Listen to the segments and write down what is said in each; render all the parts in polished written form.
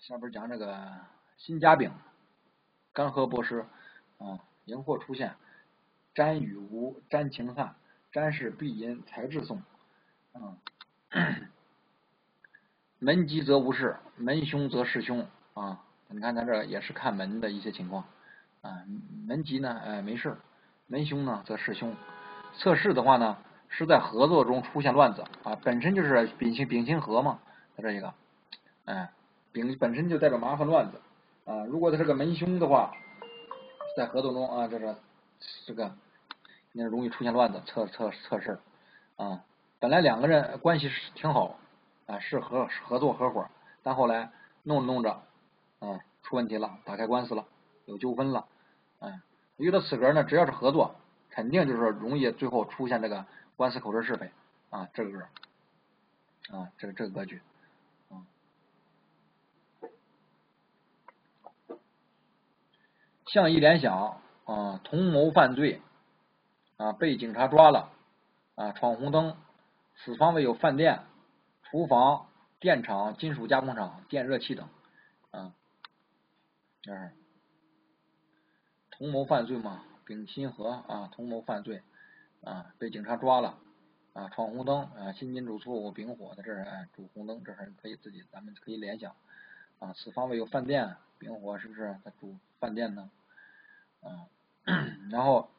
下边讲这个辛甲丙，干涸博施荧惑出现，占与无，占情汉，占是必因，财至送。门吉则无事，门凶则是凶你看咱这也是看门的一些情况门吉呢没事，门凶呢则是凶。测试的话呢是在合作中出现乱子本身就是丙辛合嘛，它这一个丙本身就代表麻烦乱子如果它这个门凶的话，在合作中这个容易出现乱子，测试本来两个人关系是挺好是合作合伙，但后来弄着出问题了，打开官司了，有纠纷了遇到此格呢，只要是合作，肯定就是容易最后出现这个官司口舌是非这个这个格局项一联想同谋犯罪被警察抓了闯红灯，此方位有饭店、厨房、电厂、金属加工厂、电热器等这是同谋犯罪嘛，丙辛合同谋犯罪被警察抓了闯红灯辛金主错误丙火的这是主红灯，这是可以咱们可以联想此方位有饭店，丙火是不是它主饭店呢然后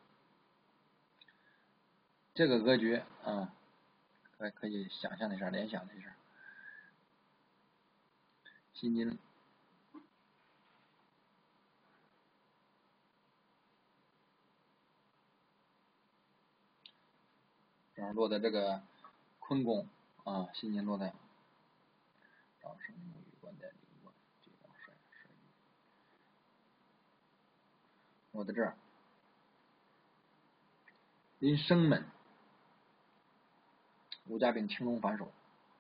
这个格局可以想象一下，联想一下辛金正好落在这个坤宫辛金落在长生木与官带离官地方帅落在这儿临生门武甲丙青龙反手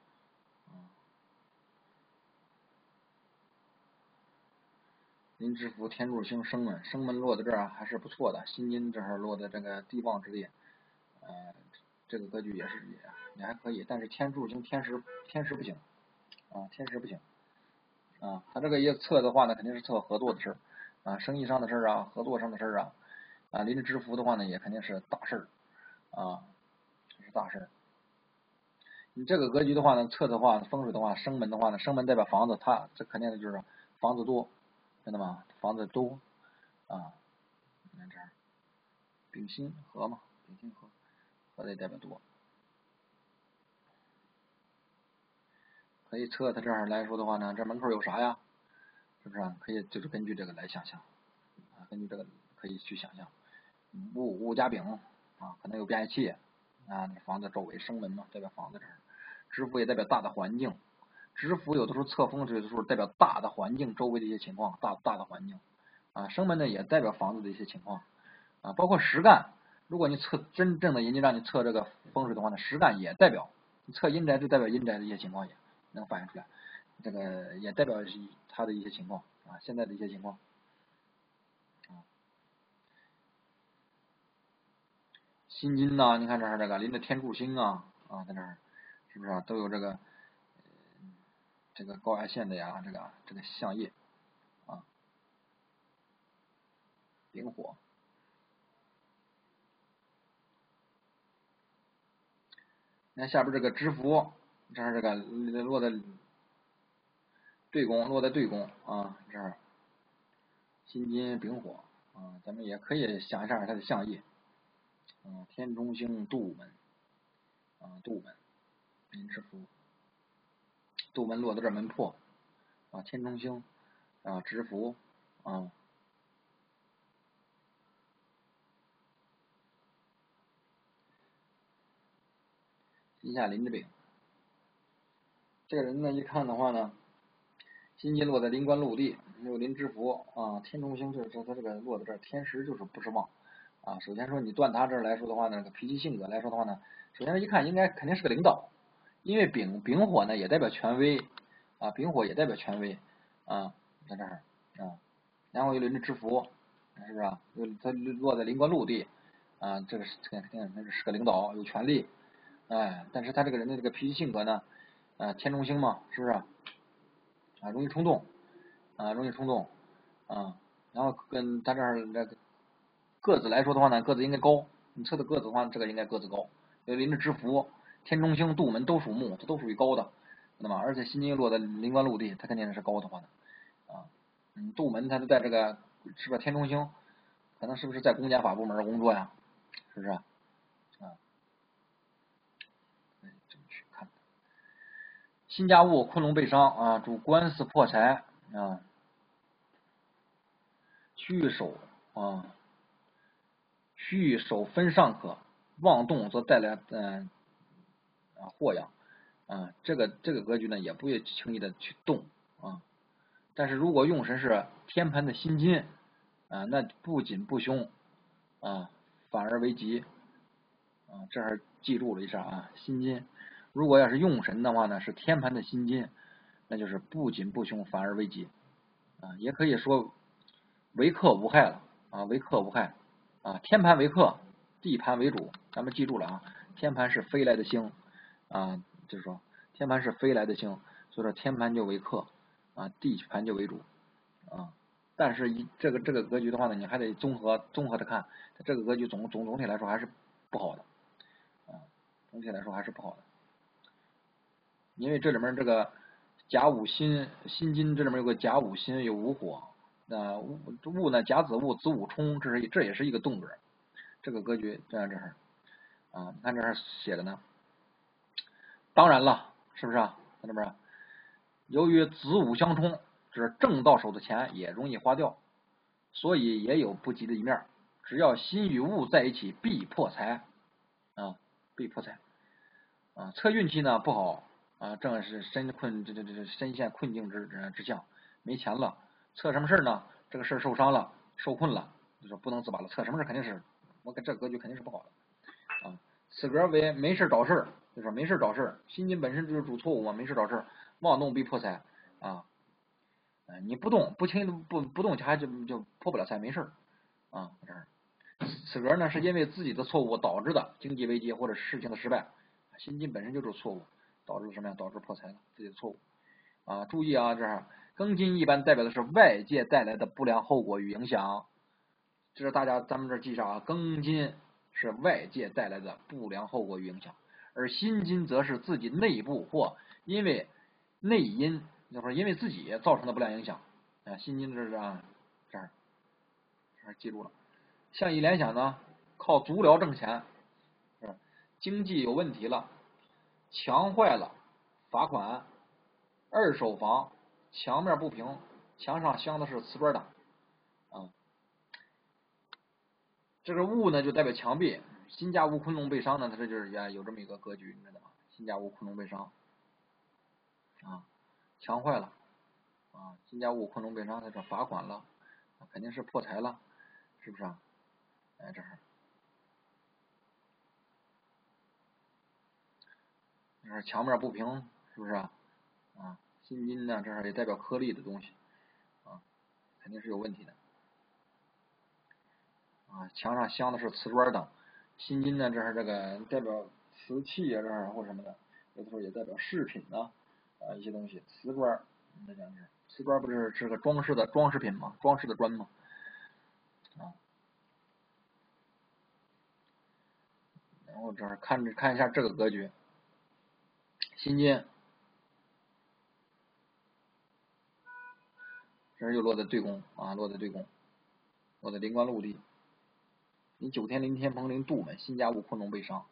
临知府天柱星生门落在这儿还是不错的，辛金这儿落在这个地旺之地这个格局也还可以，但是天柱星天时不行天时不行他这个一测的话呢，肯定是测合作的事生意上的事合作上的事临着知府的话呢，也肯定是大事这是大事你这个格局的话呢，测的话风水的话，生门的话呢，生门代表房子，它这肯定就是房子多，知道吗？房子多你看这儿丙辛合嘛，丙辛合的也代表多，可以测它这儿来说的话呢，这门口有啥呀？是不是可以就是根据这个来想象根据这个可以去想象戊甲丙可能有变压器房子周围生门嘛，代表房子这儿知府也代表大的环境，知府有的时候测风水的时候代表大的环境周围的一些情况，大的环境生门呢也代表房子的一些情况包括实干，如果你测真正的人家让你测这个风水的话呢，实干也代表你测阴宅就代表阴宅的一些情况也能反映出来，这个也代表它的一些情况现在的一些情况辛金呢，你看这儿这个临着天柱星在这儿是不是都有这个高压线的呀，这个相业丙火。你看下边这个知府，这儿这个落在对宫这儿辛金丙火咱们也可以想一下它的相业天中星杜门杜门临知府，杜门落在这儿门破天中星知府心下临着丙，这个人呢一看的话呢，辛金落在临官禄地，又临知府天中星就是说他这个落在这儿，天时就是不是旺首先说你断他这儿来说的话呢，脾气性格来说的话呢，首先一看应该肯定是个领导，因为丙火呢也代表权威丙火也代表权威在这儿然后又临着知府，是不是又他落在临官禄地这个肯定是个领导，有权利但是他这个人的这个脾气性格呢天中星嘛，是不是容易冲动啊，容易冲动啊。然后跟他这儿这个个子来说的话呢，个子应该高。你测的个子的话，这个应该个子高。有临着支符、天冲星、杜门都属木，这都属于高的，知道吗？而且辛金落在临官禄地，它肯定是高的话的啊。杜门它就在这个是不是天冲星？可能是不是在公检法部门工作呀？是不是啊？这么去看。辛家戊昆龙被伤啊，主官司破财啊，虚手啊，虚手分上可，妄动则带来祸殃啊。这个格局呢，也不会轻易的去动啊。但是如果用神是天盘的辛金啊，那不仅不凶啊，反而为吉啊。这还记住了一下啊，辛金。如果要是用神的话呢，是天盘的辛金，那就是不仅不凶，反而为吉啊。也可以说为克无害了啊，为克无害啊。天盘为克，地盘为主，咱们记住了啊。天盘是飞来的星啊，就是说天盘是飞来的星，所以说天盘就为克啊，地盘就为主啊。但是这个格局的话呢，你还得综合的看，这个格局总体来说还是不好的啊，总体来说还是不好的。因为这里面这个甲午辛金，这里面有个甲午辛有午火，戊呢甲子戊子午冲，这也是一个动格，这个格局这样啊，你看这儿写的呢。当然了，是不是啊？看到没有？由于子午相冲，这正到手的钱也容易花掉，所以也有不吉的一面。只要辛与戊在一起，必破财啊，必破财啊。测运气呢不好啊，正是深陷困境之象，没钱了。测什么事呢？这个事儿受伤了，受困了，就说不能自拔了。测什么事肯定是，我跟这格局肯定是不好的啊。此格为没事找事，就说没事找事。辛金本身就是主错误嘛，没事找事，妄动必破财啊。你不动，不轻易不动钱就破不了财，没事啊。这儿此格呢是因为自己的错误导致的经济危机或者事情的失败，辛金本身就是错误，导致什么呀？导致破财了，自己的错误啊。注意啊，这儿庚金一般代表的是外界带来的不良后果与影响，这是咱们这记上啊，庚金是外界带来的不良后果与影响，而辛金则是自己内部或因为内因，就是因为自己造成的不良影响啊。辛金这是啊，这儿记住了。项羽联想呢，靠足疗挣钱，经济有问题了，墙坏了，罚款；二手房墙面不平，墙上镶的是瓷砖的啊。这个戊呢就代表墙壁，辛家戊昆龙被伤呢，它这就是有这么一个格局，你知道吗？辛家戊昆龙被伤啊，墙坏了啊，辛家戊昆龙被伤，它这罚款了，肯定是破财了，是不是啊？哎，这是墙面不平，是不是啊？辛金呢，这也代表颗粒的东西啊，肯定是有问题的啊。墙上镶的是瓷砖等，辛金呢，这是这个代表瓷器啊，这儿或什么的，有的时候也代表饰品呢一些东西。瓷砖，再讲是瓷砖，不是个装饰品吗？装饰的砖吗？啊，然后这儿看一下这个格局，辛金。这儿又落在对宫啊，落在临官禄地。你九天临天蓬临杜门，辛家戊昆龙被伤。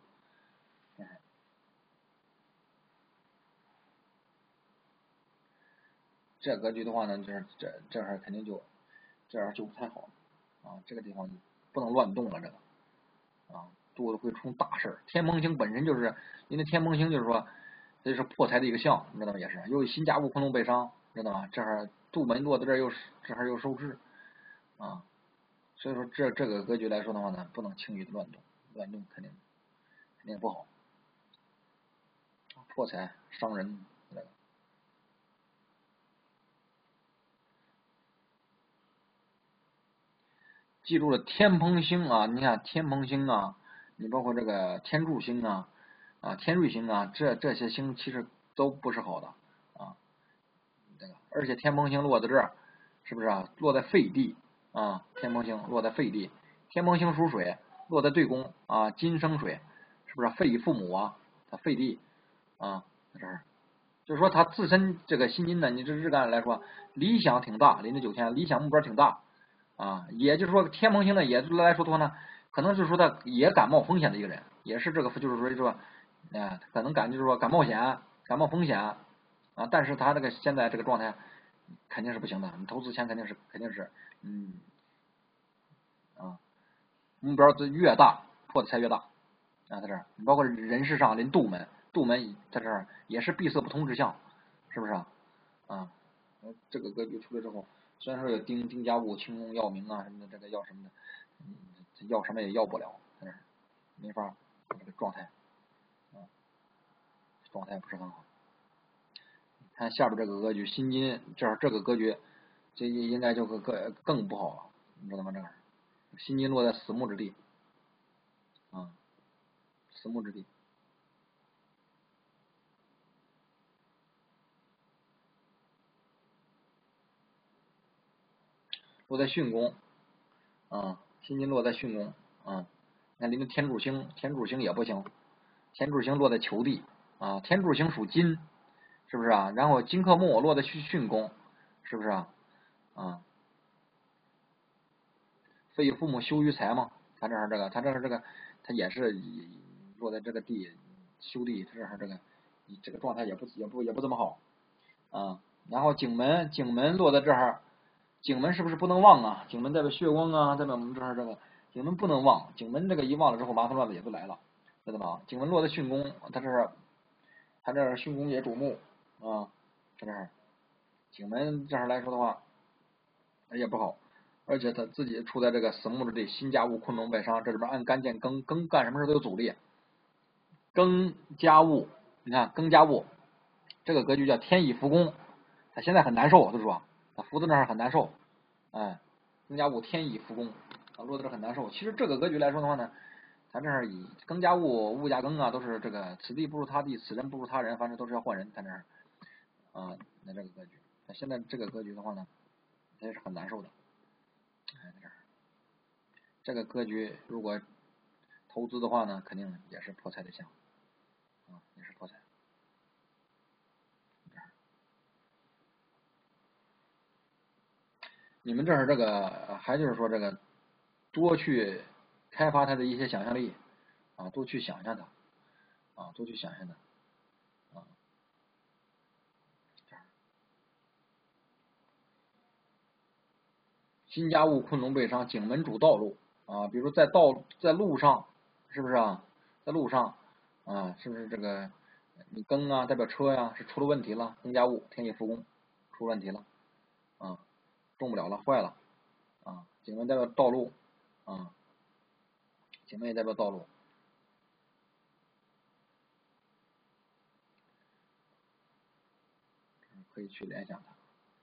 这格局的话呢，就是这儿肯定就不太好啊，这个地方不能乱动了，这个啊，肚子会出大事。天蓬星本身就是，因为天蓬星就是说，这是破财的一个象，你知道吗？也是，由于辛家戊昆龙被伤，知道吗？这儿杜门落在这儿这儿又受制啊，所以说这个格局来说的话呢，不能轻易的乱动肯定不好，破财伤人。记住了，天蓬星啊，你看天蓬星啊，你包括这个天柱星啊，天瑞星啊，这些星其实都不是好的啊。而且天蓬星落在这儿， 是不是啊？落在废地啊，天蓬星落在废地，天蓬星属水，落在对宫啊，金生水，是不是废以父母啊？它废地啊，在这儿，就是说它自身这个辛金呢，你这日干来说，理想挺大，临着9天，理想目标挺大啊，也就是说天蓬星呢，也来说的话呢，可能就是说他也敢冒风险的一个人，也是这个就是说，可能就是说敢冒险，敢冒风险啊，但是他这个现在这个状态肯定是不行的，你投资钱肯定是，目标越大，破的财越大啊，在这儿，你包括人事上临杜门，杜门在这儿也是闭塞不通之象，是不是啊？啊，这个格局出来之后，虽然说有丁家戊、青龙耀明啊什么的，这个要什么的，要什么也要不了，在这儿没法，这个状态，状态不是很好。看下边这个格局，辛金这个格局，这应该就更不好了，你知道吗？这个辛金落在死木之地啊，死木之地。落在巽宫啊，辛金落在巽宫啊，你看临着天柱星，天柱星也不行，天柱星落在囚地啊，天柱星属金，是不是啊？然后金克木落在巽宫，是不是啊？啊，废以父母修于财嘛，他这儿这个，他也是落在这个地修地，这儿这个状态也不怎么好啊。然后景门落在这儿，景门是不是不能旺啊？景门代表血光啊，代表我们这儿这个景门不能旺，景门这个一旺了之后，麻烦乱子也就来了，知道吗？景门落在巽宫，他这儿巽宫也主木啊，这儿景门这儿来说的话也不好，而且他自己处在这个死木之地，辛家戊坤龙败伤，这里边按干见庚，庚干什么事都有阻力，庚家戊，你看庚家戊这个格局叫天乙伏宫，他现在很难受，就是说他伏在那儿很难受，哎，庚家戊天乙伏宫，落在这很难受。其实这个格局来说的话呢，咱这儿以庚家戊、戊家庚啊，都是这个此地不如他地，此人不如他人，反正都是要换人，在这儿啊，那这个格局，那现在这个格局的话呢，他也是很难受的，哎，在这儿，这个格局如果投资的话呢，肯定也是破财的象啊，也是破财。你们这儿这个还就是说这个多去开发他的一些想象力啊，多去想象它啊，多去想象它啊。辛家戊坤龙背伤，景门主道路啊，比如在路上，是不是啊？在路上啊，是不是这个你庚啊代表车呀，是出了问题了，庚家戊天乙复宫出问题了啊，动不了了，坏了啊，景门代表道路啊，景门也代表道路，可以去联想它。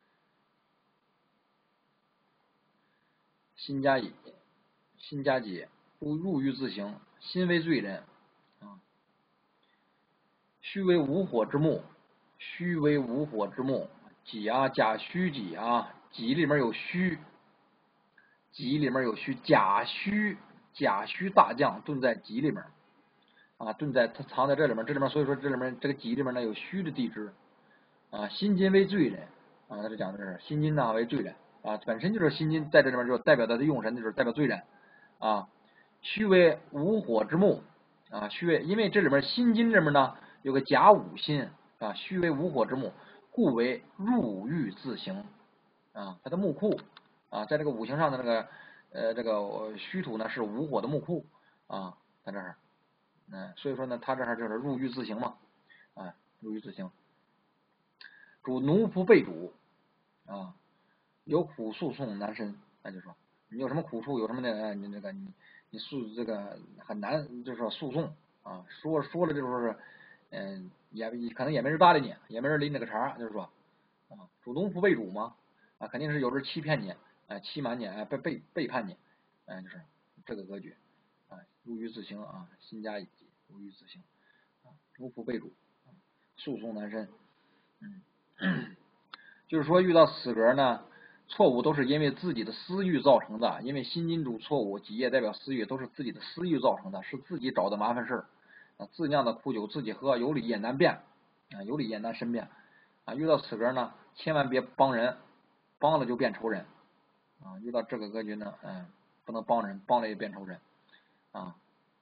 辛家乙，辛家己入狱自刑，辛为罪人啊，戌为无火之木，戌为无火之木，己啊甲戌己啊，己里面有戌，己里面有戌，甲戌大将遁在己里面啊，它藏在这里面，这里面所以说这里面这个己里面呢有戌的地支啊，辛金为罪人啊，他这讲的是辛金呢为罪人啊，本身就是辛金在这里面就代表他的用神就是代表罪人啊，戌为无火之木啊，戌为因为这里面辛金这边呢有个甲午辛啊，戌为无火之木，故为入狱自刑啊，它的木库啊，在这个五行上的这个虚土呢是无火的木库啊，在这儿，所以说呢，他这儿就是入狱自刑嘛，啊，入狱自刑，主奴仆被主啊，有苦诉讼难伸，那就说你有什么苦处，有什么的，你这个你这个很难，就是说诉讼啊，说了就是说，也可能也没人搭理你，也没人理你那个茬，就是说啊，主奴仆被主嘛，啊，肯定是有人欺骗你，欺瞒你，背叛你，就是这个格局啊，入狱自刑啊，辛加以及入狱自刑啊，奴仆被主，诉讼难伸，就是说遇到死格呢， 错误都是因为自己的私欲造成的，因为辛金主错误，己业代表私欲，都是自己的私欲造成的，是自己找的麻烦事儿啊，自酿的苦酒自己喝，有理也难辩啊，有理也难申辩啊。遇到此格呢，千万别帮人，帮了就变仇人啊。遇到这个格局呢，不能帮人，帮了也变仇人啊。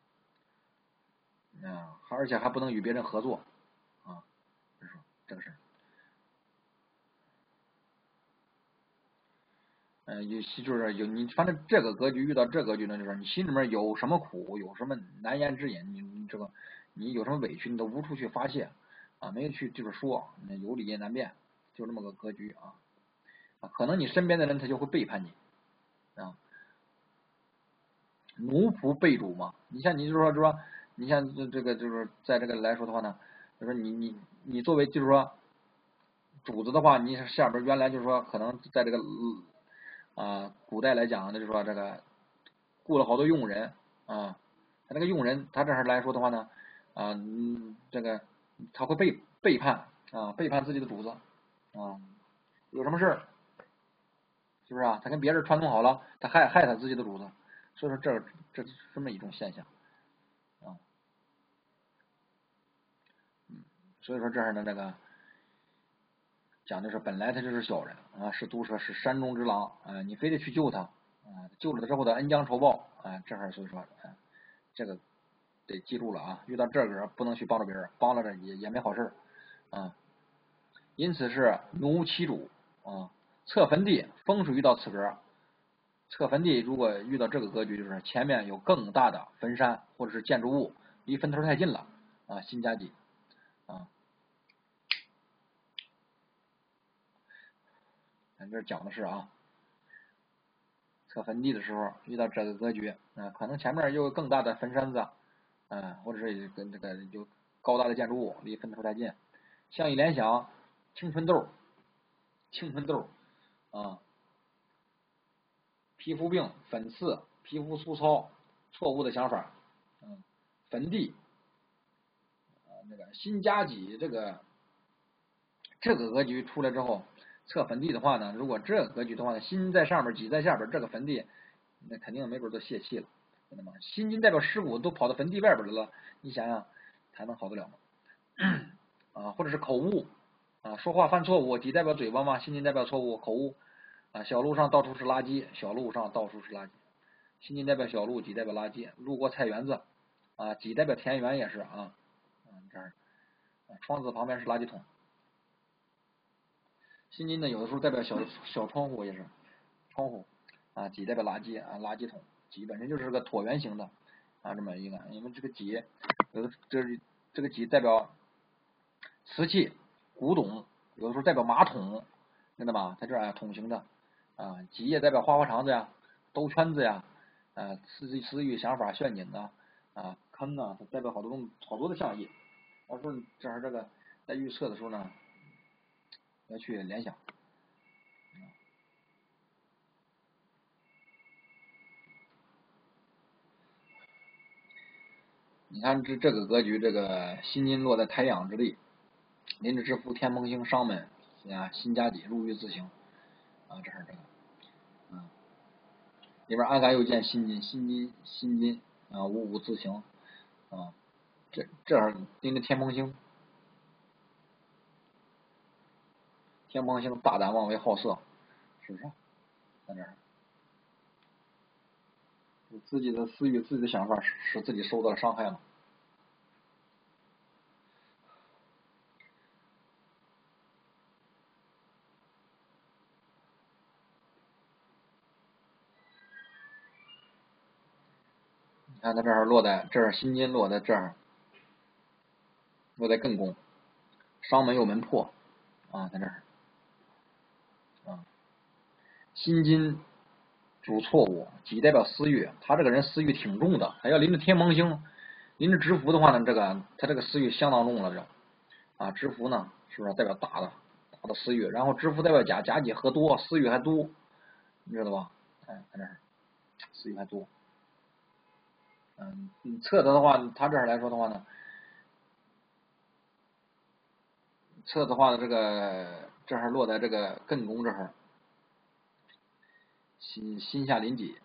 而且还不能与别人合作啊，这个是。就是你反正这个格局遇到这格局呢，就是你心里面有什么苦，有什么难言之隐，你有什么委屈，你都无处去发泄啊，没有去就是说，有理也难辩，就这么个格局啊。可能你身边的人他就会背叛你啊，奴仆背主嘛。你像你就是说，你像这个就是在这个来说的话呢，就是你作为就是说主子的话，你下边原来就是说可能在这个古代来讲，就是说这个雇了好多佣人啊，他那个佣人他这儿来说的话呢，这个他会背叛背叛自己的主子啊，有什么事儿是不是啊？他跟别人串通好了，他害他自己的主子，所以说这是这么一种现象啊，所以说这儿的这个讲的是本来他就是小人啊，是毒蛇，是山中之狼啊，你非得去救他救了他之后的恩将仇报这儿所以说这个得记住了遇到这个不能去帮助别人，帮了这也没好事啊。因此是奴其主测坟地风水遇到此格，测坟地如果遇到这个格局，就是前面有更大的坟山或者是建筑物，离坟头太近了辛加己咱这讲的是测坟地的时候遇到这个格局可能前面有更大的坟山子或者是跟这个有高大的建筑物离坟头太近，像一联想青春痘皮肤病、粉刺、皮肤粗糙、错误的想法坟地那个辛加己这个格局出来之后，测坟地的话呢，如果这个格局的话呢，辛在上边，己在下边，这个坟地那肯定没准都泄气了，知道吗？辛金代表尸骨都跑到坟地外边来了，你想想还能好得了吗？或者是口误说话犯错误，己代表嘴巴嘛，辛金代表错误口误小路上到处是垃圾，小路上到处是垃圾，辛金代表小路，己代表垃圾，路过菜园子己代表田园也是这儿窗子旁边是垃圾桶。辛金呢，有的时候代表小窗户也是窗户己代表垃圾垃圾桶，己本身就是个椭圆形的这么一个，因为这个己有的这个己代表瓷器、古董，有的时候代表马桶，知道吧？它这桶形的己也代表花花肠子呀、兜圈子呀私欲想法陷阱坑它代表好多的象意。到时候这儿这个在预测的时候呢，要去联想。你看这个格局，这个辛金落在太阳之地，临着之福天蓬星伤门辛加己入狱自刑这是这个里边暗含又见辛金五自刑这儿临着天蓬星，天蓬星大胆妄为好色，是不是？在这儿自己的私欲、自己的想法，使自己受到了伤害了。你看他这儿落在这儿，辛金落在这儿，落在艮宫，伤门有门破在这儿辛金主错误，己代表私欲，他这个人私欲挺重的，还要临着天蒙星，临着直符的话呢，他这个私欲相当重了直符呢是不是代表大的私欲？然后直符代表甲己合多，私欲还多，你知道吧？在这儿私欲还多。测的话，他这儿来说的话呢，测的话这个这儿落在这个艮宫这儿心下临己。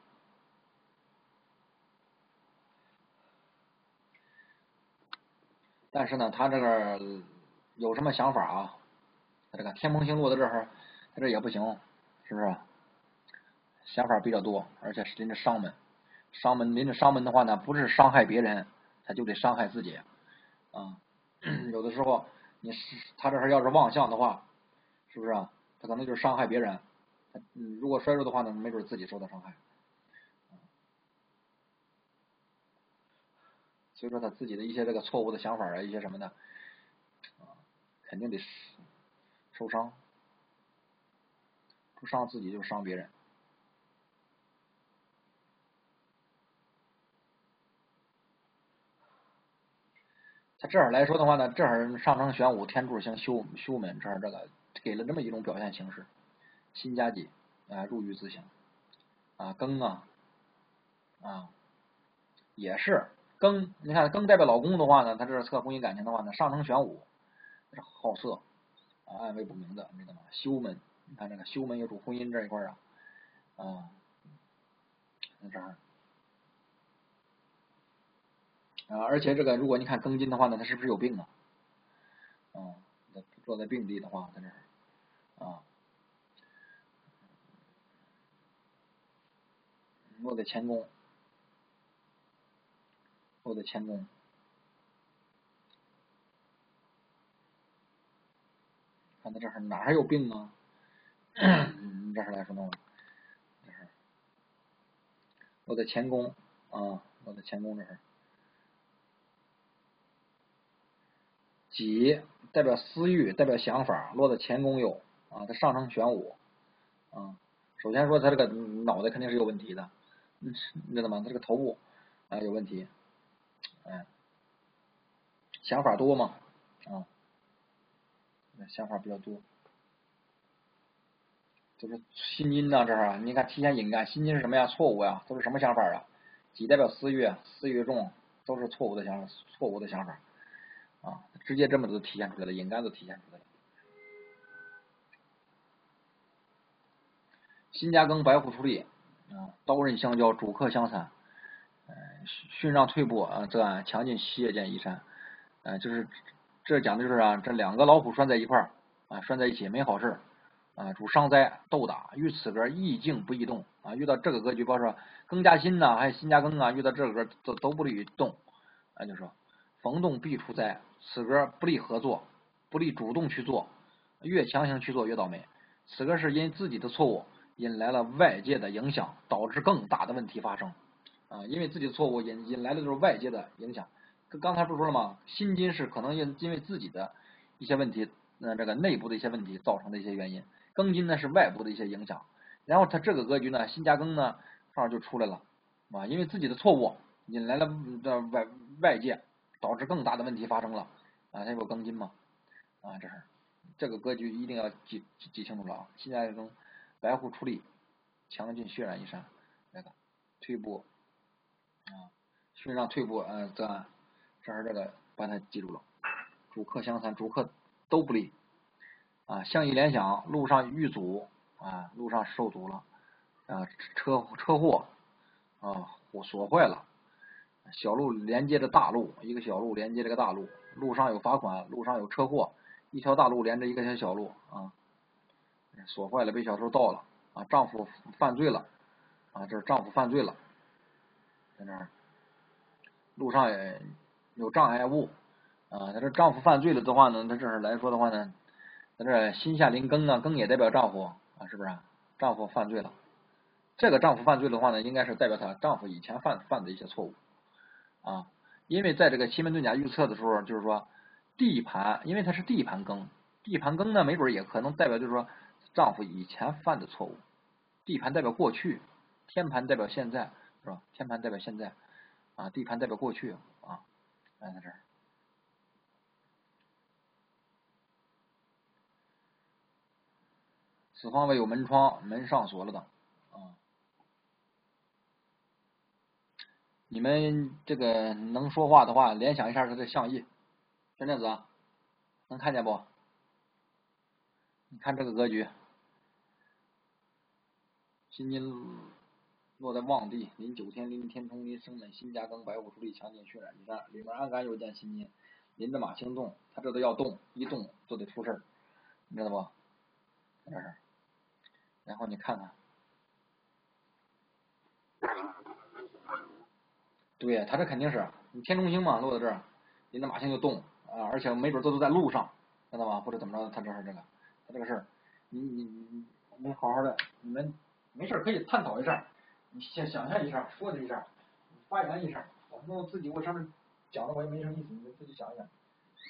但是呢，他这个有什么想法啊？他这个天蓬星落在这儿，他这也不行，是不是？想法比较多，而且是临着伤门。临着伤门的话呢，不是伤害别人，他就得伤害自己啊。有的时候他这要是妄相的话，是不是啊？他可能就是伤害别人。如果衰弱的话呢，没准自己受到伤害。所以说他自己的一些这个错误的想法啊，一些什么的，肯定得受伤，不伤自己就伤别人。他这儿来说的话呢，这儿上升玄武天柱星修门，这儿这个给了这么一种表现形式。辛加己入狱自省庚也是庚，你看庚代表老公的话呢，他这测婚姻感情的话呢，上升玄武，这好色暗微不明的，知道吗？修门，你看这个修门也主婚姻这一块这儿而且这个如果你看庚金的话呢，他是不是有病啊？坐在病地的话，在这儿落在乾宫，看他这儿哪还有病啊？这儿来说呢，这是落在乾宫落在乾宫这儿。己代表私欲，代表想法，落在乾宫有他上升玄武首先说他这个脑袋肯定是有问题的，你知道吗？他这个头部有问题，想法多嘛想法比较多。就是心金这儿你看提前引干，心金是什么呀？错误呀，都是什么想法啊？己代表私欲，私欲重，都是错误的想法直接这么都体现出来了，引干都体现出来了。辛加庚白虎出力刀刃相交，主客相残，巽让退步则安，强劲谢剑移山就是这讲的就是这两个老虎拴在一块拴在一起没好事主伤灾斗打，遇此格易静不易动遇到这个格局，包括说庚加辛还有辛加庚遇到这个格都不利于动就说逢动必出灾，此格不利合作，不利主动去做，越强行去做越倒霉。此格是因自己的错误引来了外界的影响，导致更大的问题发生因为自己的错误引来的就是外界的影响。刚才不是说了吗？辛金是可能因为自己的一些问题，这个内部的一些问题造成的一些原因。庚金呢是外部的一些影响，然后他这个格局呢，辛加庚呢正好就出来了因为自己的错误引来了外界，导致更大的问题发生了他有庚金嘛这是这个格局一定要记清楚了辛加庚白虎出力，强劲血染一山，那个退步巽让退步则安，这儿这个把它记住了，主客相残，主客都不利相一联想，路上遇阻路上受阻了车祸锁坏了，小路连接着大路，一个小路连接这个大路，路上有罚款，路上有车祸，一条大路连着一个小路锁坏了，被小偷盗了丈夫犯罪了这是丈夫犯罪了，在那儿路上也有障碍物他这丈夫犯罪了的话呢，他这儿来说的话呢，他这辛下临庚庚也代表丈夫是不是丈夫犯罪了，这个丈夫犯罪的话呢，应该是代表她丈夫以前犯的一些错误因为在这个奇门遁甲预测的时候，就是说地盘，因为它是地盘庚，地盘庚呢，没准也可能代表就是说丈夫以前犯的错误，地盘代表过去，天盘代表现在，是吧？天盘代表现在地盘代表过去在这儿。此方位有门窗，门上锁了的你们这个能说话的话，联想一下它的象意，孙天子能看见不？你看这个格局， 辛金落在旺地，临九天，临天冲，临生门，辛加庚，白虎出力，强劲血染一战，里面暗干又见辛金，临着马星动，他这都要动，一动就得出事儿，你知道不？这是，然后你看看，对他这肯定是你天中星嘛，落在这儿，临着马星就动啊，而且没准这都在路上，知道吧？或者怎么着，他这是这个，他这个事儿，你好好的，你们没事可以探讨一下，你先想象一下，说这一下，发言一下，我自己我上面讲的我也没什么意思，你们自己想一想。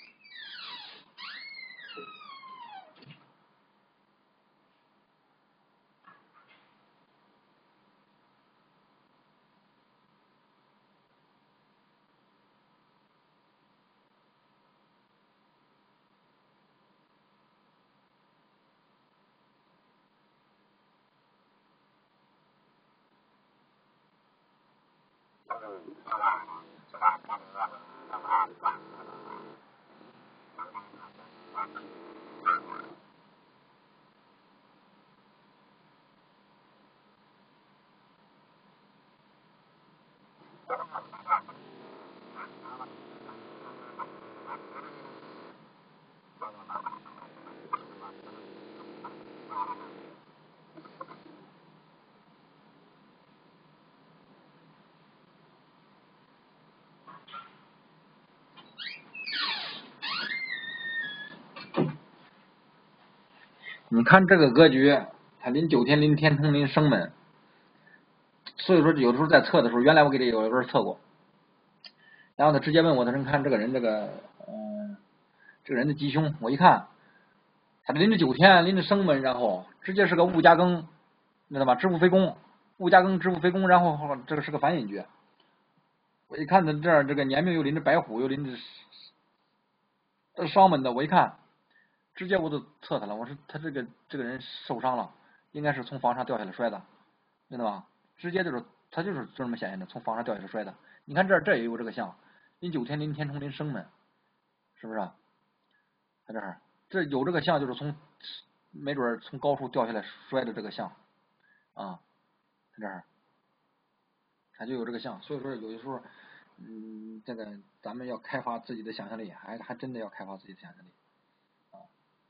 你看这个格局，它临九天，临天冲，临生门，所以说有的时候在测的时候，原来我给这有人测过，然后他直接问我，他说你看这个人这个这个人的吉凶，我一看，他临着九天，临着生门，然后直接是个戊加庚，知道吧？支付非攻，戊加庚支付非攻，然后这个是个反引局。我一看他这儿这个年命又临着白虎，又临着伤门的，我一看，直接我就测他了，我说他这个人受伤了，应该是从房上掉下来摔的，知道吧？直接就是他就是就这么显现的，从房上掉下来摔的。你看这也有这个象，临九天，临天冲，临生门，是不是啊？在这儿，这有这个象就是从没准从高处掉下来摔的这个象啊，在这儿，它就有这个象。所以说有的时候，这个咱们要开发自己的想象力，还真的要开发自己的想象力啊。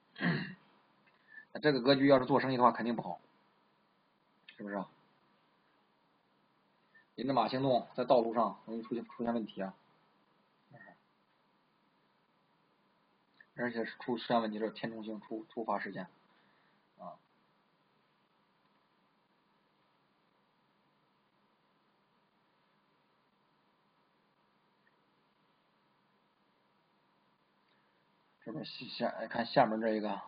那这个格局要是做生意的话，肯定不好，是不是啊？临着马行动，在道路上容易出现问题啊，而且出现问题是天冲星突发事件啊。这边看下面这一个，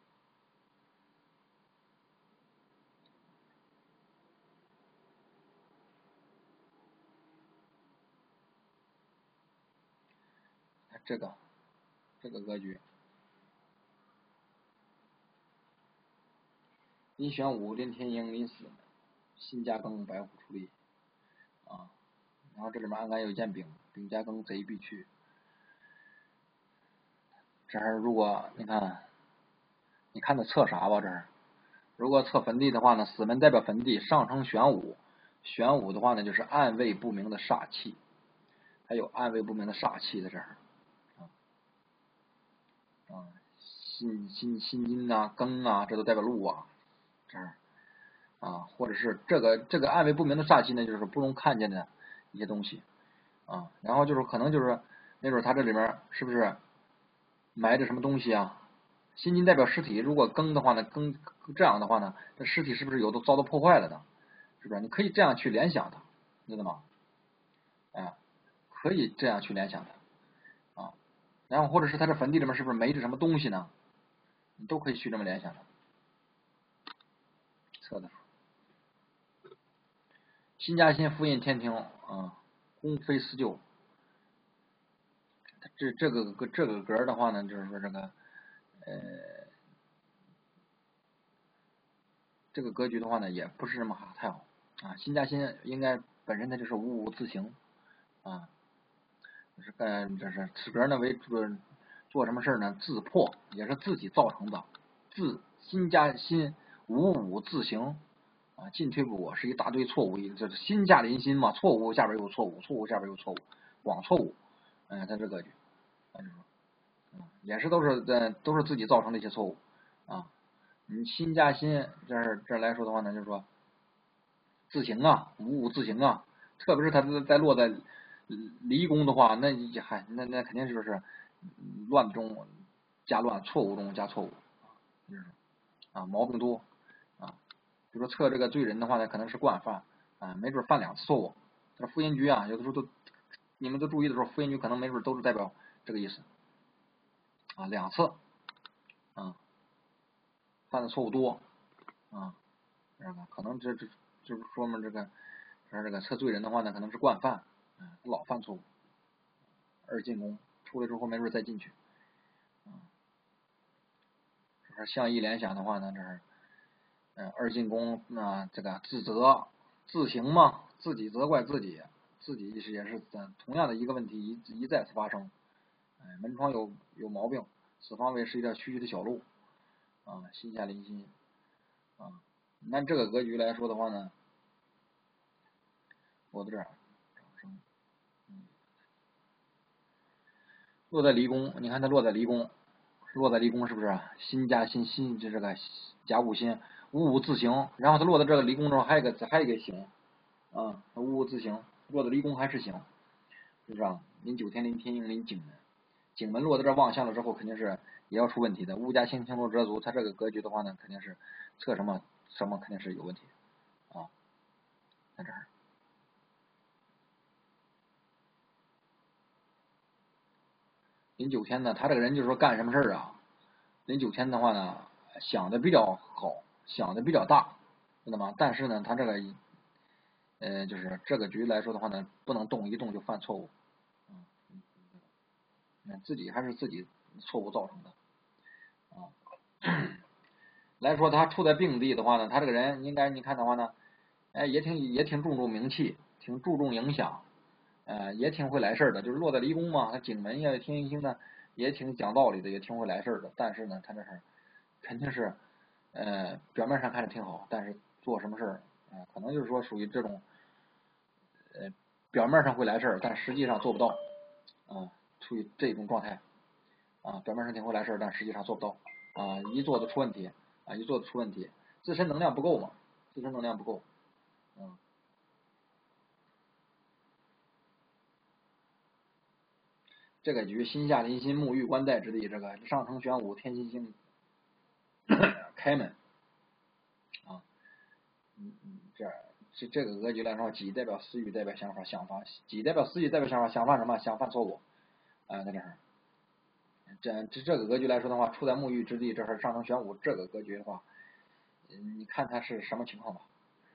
这个格局，临玄武，临天鹰，临死，辛加庚，白虎出力啊。然后这里面暗干有见丙，丙加庚，贼必去。这儿如果你看他测啥吧？这儿如果测坟地的话呢，死门代表坟地，上升玄武，玄武的话呢就是暗位不明的煞气，还有暗位不明的煞气在这儿啊，辛金啊、庚啊，这都代表禄啊，这儿啊，或者是这个暗位不明的煞气呢，就是不容看见的一些东西啊，然后就是可能就是没准他这里面是不是埋着什么东西啊？辛金代表尸体，如果庚的话呢，庚这样的话呢，这尸体是不是有的遭到破坏了的？是不是？你可以这样去联想它，知道吗？哎，可以这样去联想它啊。然后或者是他这坟地里面是不是埋着什么东西呢？你都可以去这么联想它。测的时候，辛加辛复印天庭啊，宫非四旧。这个格的话呢，就是说这个这个格局的话呢，也不是那么太好啊。辛加辛应该本身它就是五五自刑啊，就是这是此格呢为做什么事呢？自破，也是自己造成的，辛加辛五五自刑啊，进退不果是一大堆错误，这心下临心嘛，错误下边有错误，错误下边有错误，光错误，他这格局，也是都是自己造成的一些错误啊。你心加心，这来说的话呢，就是说自行啊，五五自行啊，特别是他在落在离宫的话，那肯定就是乱中加乱，错误中加错误，毛病多啊。比如说测这个罪人的话呢，可能是惯犯啊，没准犯2次错误。这复阴局啊，有的时候你们都注意的时候，复阴局可能没准都是代表这个意思啊，2次啊，犯的错误多啊，可能就是说明这个测罪人的话呢，可能是惯犯，老犯错误。2进宫出来之后没准再进去，这是相一联想的话呢，这是2进宫这个自责自行嘛，自己责怪自己，自己也是同样的一个问题一再次发生，门窗有毛病，此方位是一条区区的小路啊，心下临心啊。按这个格局来说的话呢，落在这儿，落在离宫，你看它落在离宫是不是心加心，心就这个甲午心，五五自行，然后它落在这个离宫之后还有一个行啊，五五自行，落在离宫还是行，是不是啊？临九天临天应临景门，景门落在这望向了之后，肯定是也要出问题的。戊加辛青落折足，它这个格局的话呢，肯定是测什么肯定是有问题啊，在这儿。临九天呢，他这个人就是说干什么事啊？临九天的话呢，想的比较好，想的比较大，知道吗？但是呢，他这个就是这个局来说的话呢，不能动一动就犯错误，自己还是自己错误造成的啊。来说他处在病地的话呢，他这个人应该你看的话呢，也挺注重名气，挺注重影响，也挺会来事的，就是落在离宫嘛，他景门呀天星呢也挺讲道理的，也挺会来事的，但是呢，他这是肯定是表面上看着挺好，但是做什么事儿可能就是说属于这种表面上会来事儿，但实际上做不到处于这种状态表面上挺会来事儿，但实际上做不到一做就出问题一做就出问题，自身能量不够嘛，自身能量不够这个局心下临心，沐浴官带之地，这个上承玄武，天心星开门这个格局来说，己代表私欲，代表想法，己代表私欲，代表想法，想犯什么？想犯错误在这儿。这个格局来说的话，处在沐浴之地，这是上承玄武，这个格局的话，你看它是什么情况吧？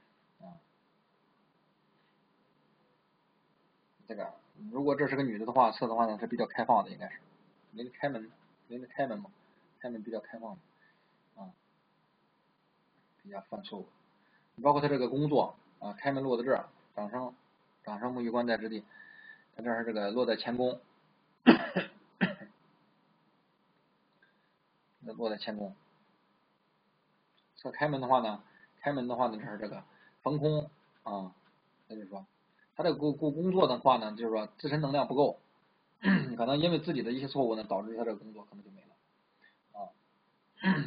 这个如果这是个女的的话，测的话呢，是比较开放的，应该是临着开门嘛，开门比较开放比较犯错误。包括他这个工作开门落在这儿，掌声沐浴官在之地，他这是这个落在乾宫，落在乾宫。测开门的话呢，这是这个逢空就是说他这个工作的话呢，就是说自身能量不够，可能因为自己的一些错误呢，导致他这个工作可能就没了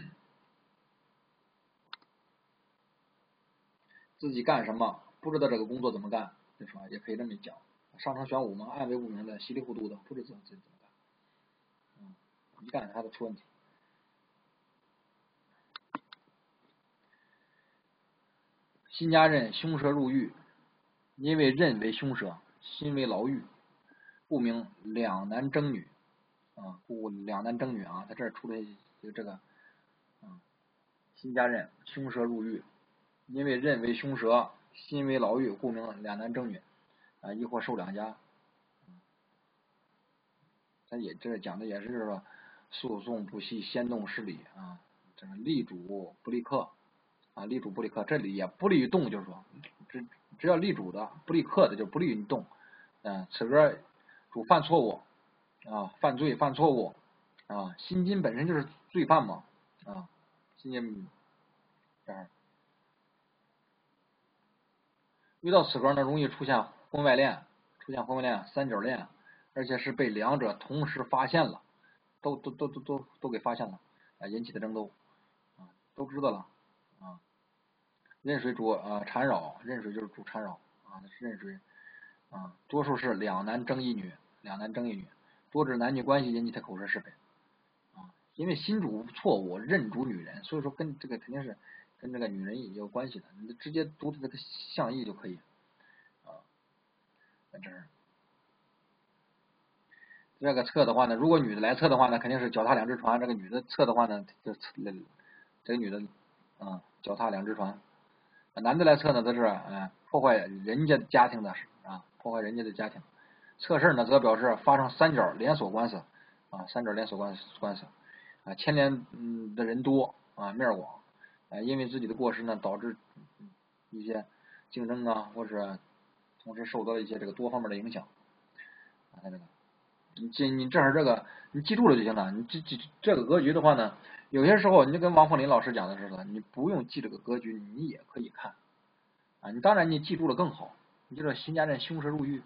自己干什么不知道这个工作怎么干，就说也可以这么讲。上承玄武嘛，暗为无名的，稀里糊涂的，不知道自己怎么干，一干他就出问题。辛加刃凶蛇入狱，因为刃为凶蛇，心为牢狱，故名两男争女故两男争女他这儿出了这个辛加刃凶蛇入狱，因为刃为凶蛇，心为牢狱，故名两男争女亦或受两家。他也这讲的也是说诉讼不息，先动失礼这个立主不立客立主不立客，这里也不利于动，就是说只要立主的不立客的就不利于你动此格主犯错误犯罪犯错误心金本身就是罪犯嘛心金这儿遇到此格呢，容易出现婚外恋、三角恋，而且是被两者同时发现了，都给发现了啊，引起的争斗啊，都知道了啊。壬水主缠绕，壬水就是主缠绕啊，是壬水啊，多数是两男争一女，多指男女关系引起的口舌是非啊。因为辛主错误，壬主女人，所以说跟这个肯定是跟这个女人也有关系的，你直接读这个象意就可以啊。这是这个测的话呢，如果女的来测的话呢，肯定是脚踏两只船；这个女的测的话呢，这个女的脚踏两只船。男的来测呢，则是破坏人家家庭的破坏人家的家庭。测事呢，则表示发生三角连锁关系牵连的人多面广因为自己的过失呢，导致一些竞争或者同时受到了一些这个多方面的影响看这个。你正好这个你记住了就行了。你这个格局的话呢，有些时候你就跟王凤林老师讲的似的，你不用记这个格局，你也可以看你当然你记住了更好。你就说辛家刃凶蛇入狱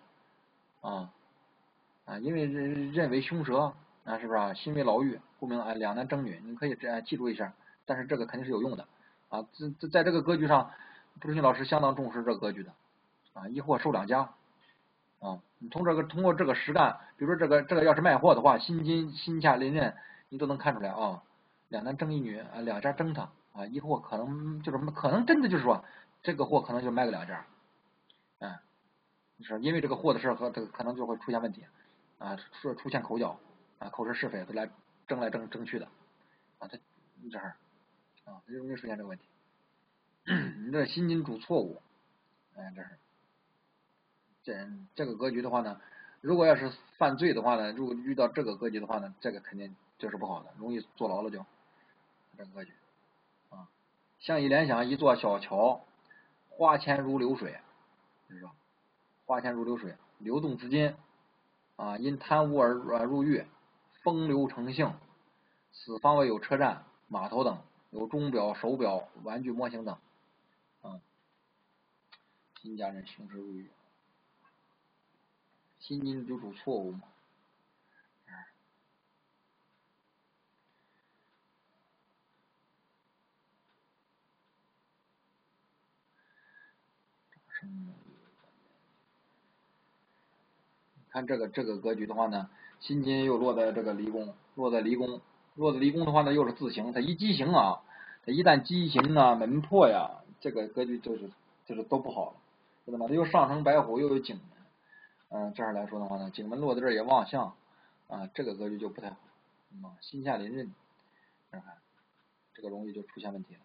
因为认为凶蛇是不是辛为牢狱，故名两男争女，你可以这样记住一下。但是这个肯定是有用的在这个格局上，布志勋老师相当重视这个格局的一货受两家你通过这个实干，比如说这个要是卖货的话，辛下临刃，你都能看出来两男争一女两家争他一货可能真的就是说这个货可能就卖给两家你说因为这个货的事和这个可能就会出现问题出现口角口舌是非都来争去的他你这儿他就容易出现这个问题你这辛金主错误这是这个格局的话呢，如果要是犯罪的话呢，如果遇到这个格局的话呢，这个肯定就是不好的，容易坐牢了就这个格局项羽联想一座小桥，花钱如流水，是吧？花钱如流水，流动资金因贪污而入狱，风流成性。此方位有车站、码头等，有钟表、手表、玩具模型等辛家人行事入狱，辛金就主错误嘛看这个格局的话呢，辛金又落在这个离宫，落在离宫的话呢，又是自刑，它一畸形它一旦畸形门破这个格局就是都不好了，知道吗？它又上升白虎，又有景门，这样来说的话呢，景门落在这儿也望相这个格局就不太好辛下临刃，这个容易就出现问题了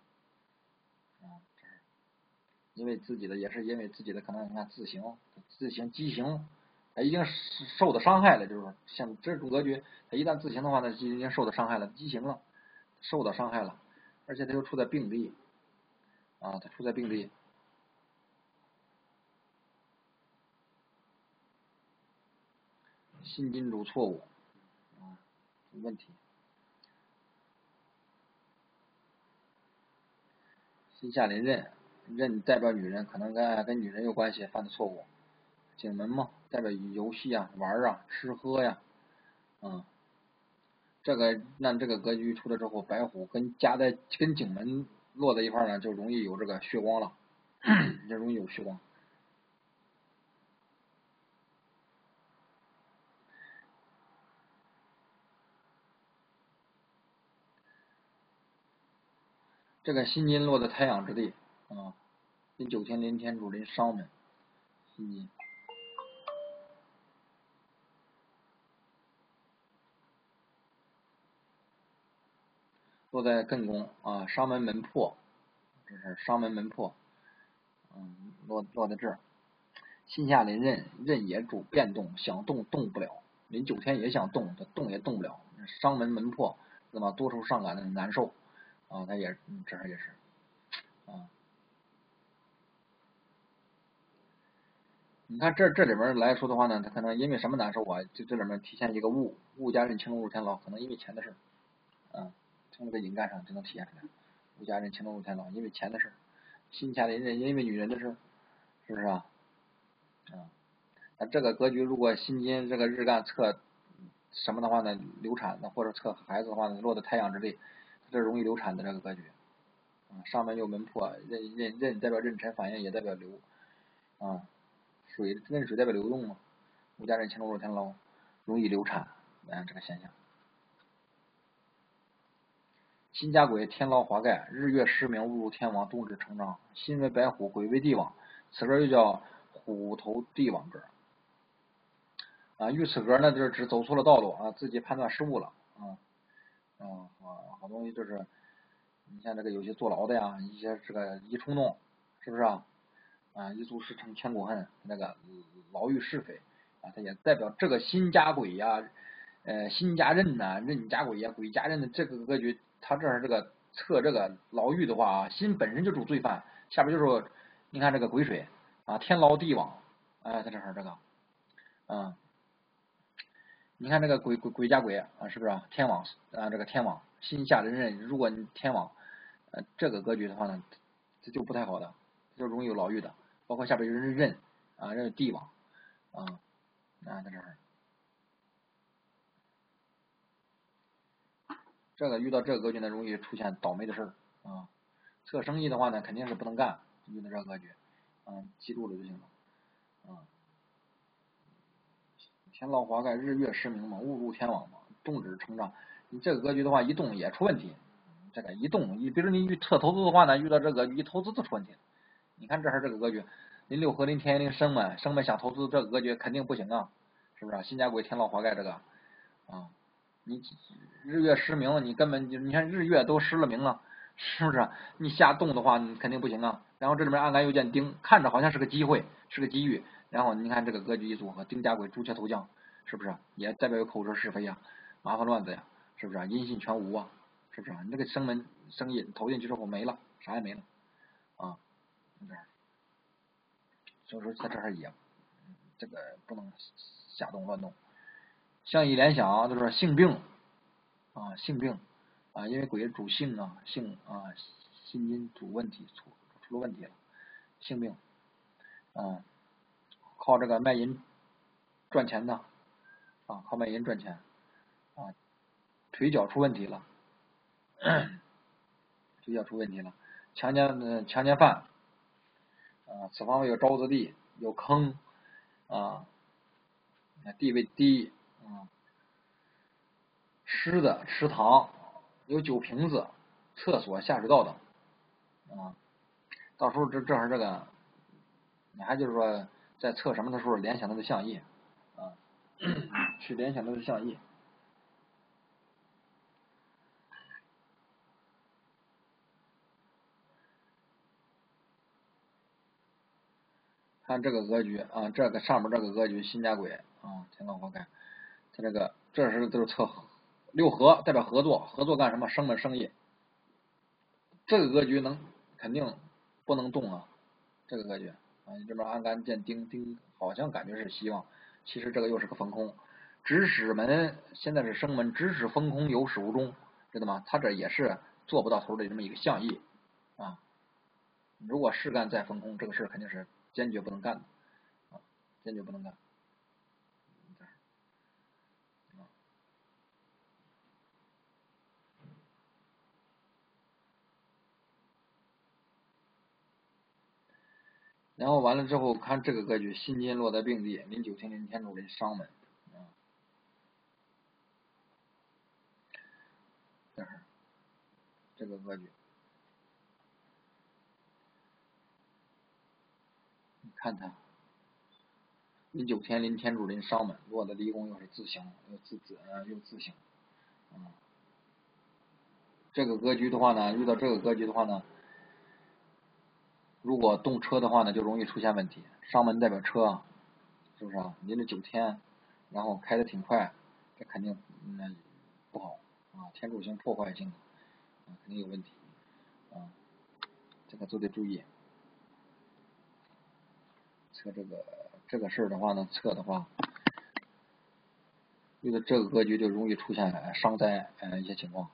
因为自己的可能你看自行畸形。他已经受到伤害了，就是说像这种格局，他一旦自行的话呢，已经受到伤害了，畸形了，受到伤害了，而且他又处在病地他处在病地，辛金主错误有问题，辛下临刃，刃代表女人，可能跟女人有关系，犯的错误。景门嘛，代表游戏玩吃喝那这个格局出来之后，白虎跟景门落在一块呢，就容易有这个血光了，就容易有血光。这个辛金落在太阳之地临九天临天主临商门，辛金落在艮宫商门门破，这是商门门破落在这儿。辛下临刃，刃也主变动，想动不了，临九天也想动，他动也动不了，商门破，那么多愁善感的难受他也这也是你看这里面来说的话呢，他可能因为什么难受就这里面体现一个物家人情龙入天牢，可能因为钱的事从这个引干上就能体现出来，物家人情龙入天牢，因为钱的事辛下临刃，因为女人的事是不是啊？那这个格局如果辛金这个日干测什么的话呢，流产的或者测孩子的话呢，落在太阳之内，这容易流产的这个格局。上面有门破，壬代表壬辰反应，也代表流壬水代表流动嘛，戊家壬乾落入天牢，容易流产这个现象。辛甲癸天牢华盖，日月失明，误入天王，动止成章。辛为白虎，癸为地网，此格又叫虎头地网格。遇此格呢，就是指走错了道路自己判断失误了好东西就是你像这个有些坐牢的呀，一些这个一冲动，是不是一足石成千古恨，那个牢狱是非它也代表这个辛甲癸呀，辛甲壬呐，壬甲癸呀，癸甲壬的这个格局，它这儿这个测这个牢狱的话辛本身就主罪犯，下边就是你看这个癸水天牢地网，在这儿这个你看这个癸甲癸是不是天网这个天网辛下的壬，如果你天网这个格局的话呢，这就不太好的，就容易有牢狱的，包括下边就是壬这是地网在这儿。这个遇到这个格局呢，容易出现倒霉的事测生意的话呢，肯定是不能干，遇到这个格局记住了就行了天牢华盖，日月失明嘛，误入天网嘛，动止成章。你这个格局的话，一动也出问题。这个一动，比如你测投资的话呢，遇到这个一投资就出问题了。你看这是这个格局，临六合临天临生门，生门想投资这个格局肯定不行是不是辛甲癸天牢华盖这个你日月失明了，你根本就你看日月都失了明了，是不是你瞎动的话，你肯定不行然后这里面暗干又见丁，看着好像是个机会，是个机遇。然后你看这个格局一组合，丁甲癸朱雀头将，是不是也代表有口舌是非麻烦乱子是不是音信全无是不是你这个生门生意投进去之后没了，啥也没了所以说在这儿也这个不能瞎动乱动。像一联想就是性病性病因为癸主性性心金主问题出了问题了，性病靠这个卖淫赚钱的靠卖淫赚钱腿脚出问题了腿脚出问题了，强奸犯此方位有沼泽地，有坑地位低湿的池塘，有酒瓶子、厕所、下水道等到时候这儿这个你还就是说在测什么的时候联想它的象意去联想它的象意。看这个格局这个上面这个格局辛甲癸天牢华盖，它这是都是测六合，代表合作，合作干什么？生门生意。这个格局肯定不能动这个格局你这边暗干见丁好像感觉是希望，其实这个又是个逢空，指使门现在是生门，指使逢空有始无终，知道吗？他这也是做不到头的这么一个象意如果是干再逢空，这个事肯定是坚决不能干的坚决不能干然后完了之后看这个格局，辛金落在并地，临九天临天柱临伤门这个格局你看它临九天临天柱临伤门，落的离宫又是自刑又自刑这个格局的话呢，遇到这个格局的话呢，如果动车的话呢，就容易出现问题。伤门代表车是不是临着九天，然后开的挺快，这肯定不好天柱星破坏性肯定有问题这个都得注意。测这个事儿的话呢，测的话，遇到这个格局就容易出现伤灾一些情况。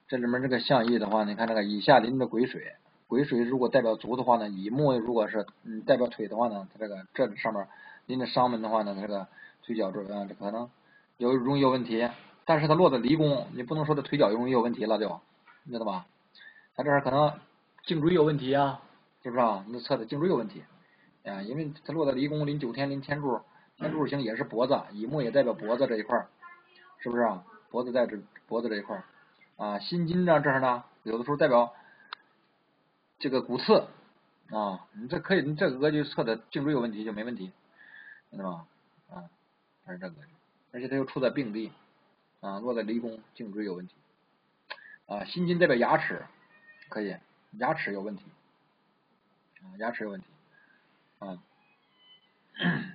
这里面这个象意的话，你看这个以下临着癸水，癸水如果代表足的话呢，乙木如果是代表腿的话呢，它这上面临着伤门的话呢，它这个腿脚这可能容易有问题。但是它落在离宫，你不能说它腿脚容易有问题了，你知道吧？它这儿可能颈椎有问题啊，是不是啊？你测的颈椎有问题啊，因为它落在离宫，临9天，临天柱，天柱星也是脖子，乙木也代表脖子这一块，是不是啊？脖子这一块啊，心经呢这儿呢，有的时候代表这个骨刺啊，你这可以，你这个格局测的颈椎有问题就没问题，知道吗？啊，它是这个格局，而且它又处在病地啊，落在离宫，颈椎有问题啊，心经代表牙齿，可以，牙齿有问题啊，牙齿有问题啊。